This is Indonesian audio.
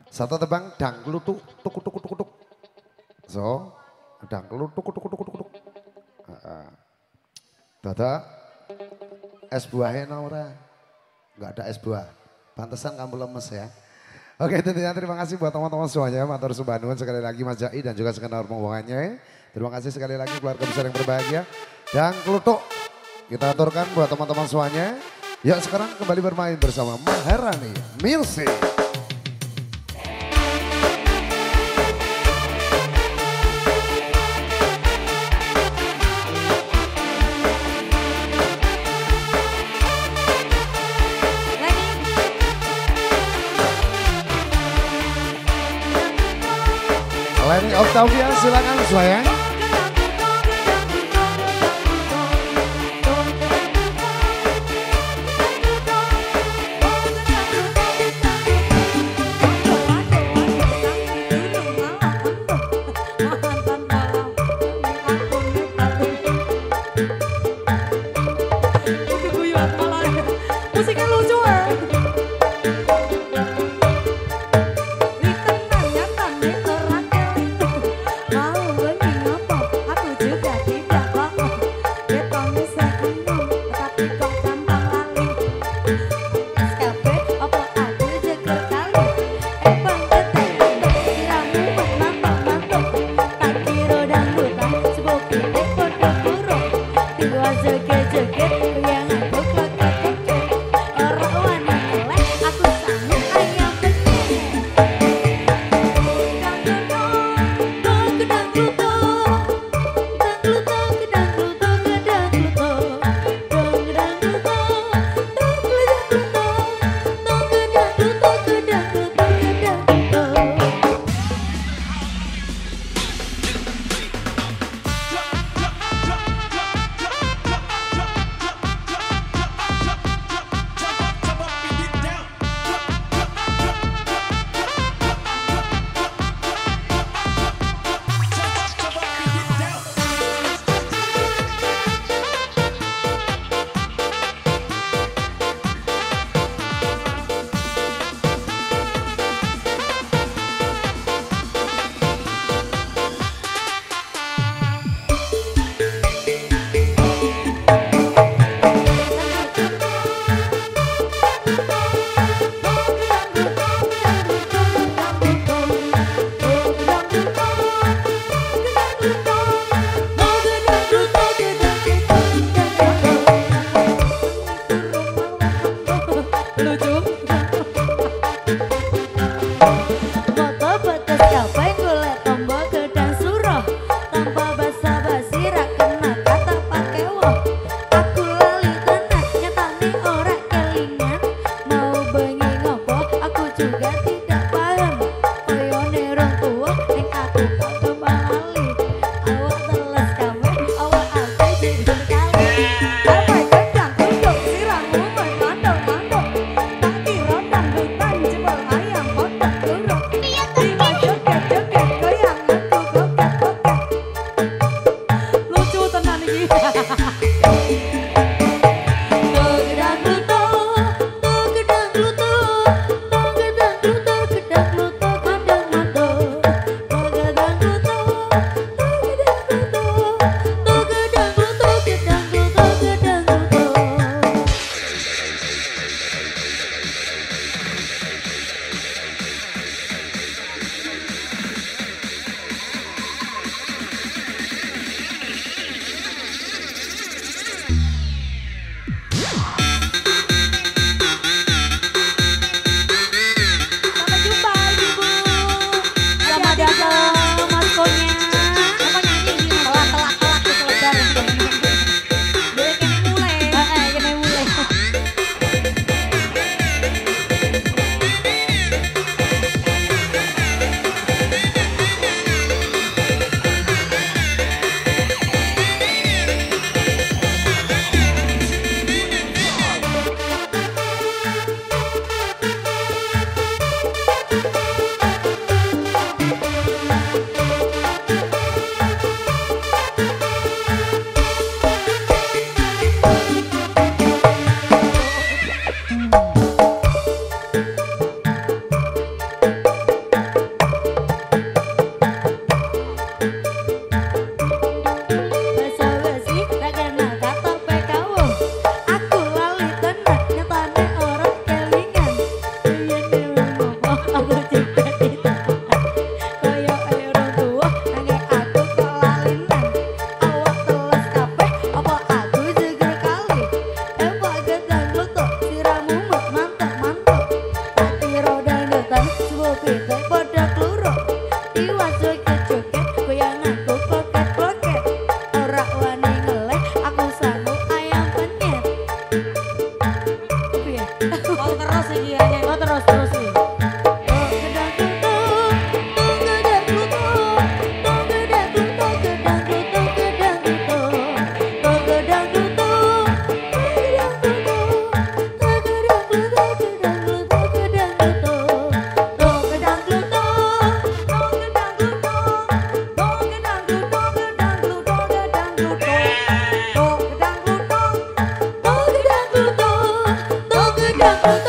Satu tebang dang kelutuk tuk tuk tuk tuk. So, dang kelutuk tuk tuk tuk tuk. Dada es buahnya ora. Enggak ada es buah. Pantesan kamu lemes ya. Oke, tentunya terima kasih buat teman-teman semuanya. Matur Subhanun sekali lagi Mas Jai dan juga segenap rombongannya. Terima kasih sekali lagi keluarga besar yang berbahagia. Dan kelutuk kita aturkan buat teman-teman semuanya. Ya sekarang kembali bermain bersama Maharani Music. Leni Octavia silakan sayang. Musiknya lucu ya. kopi teh pada kluro iwas joget-joget goyang aku kloket-kloket ora wani ngeleh aku sanggup ayam penyet piye Oh terus iki ya nyanyi. oh terus iki Dang